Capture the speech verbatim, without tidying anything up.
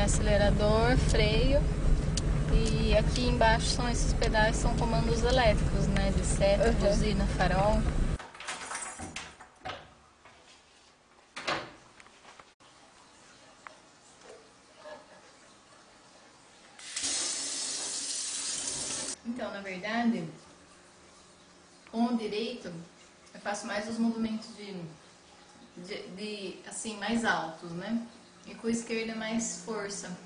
acelerador, freio. E aqui embaixo são esses pedais, são comandos elétricos, né? De seta, Uhum. buzina, farol. Então, na verdade, com o direito eu faço mais os movimentos de, de, de assim, mais altos, né? E com o esquerdo é mais força.